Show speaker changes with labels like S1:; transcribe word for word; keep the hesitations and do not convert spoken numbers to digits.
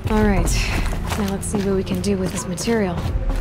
S1: Alright, now let's see what we can do with this material.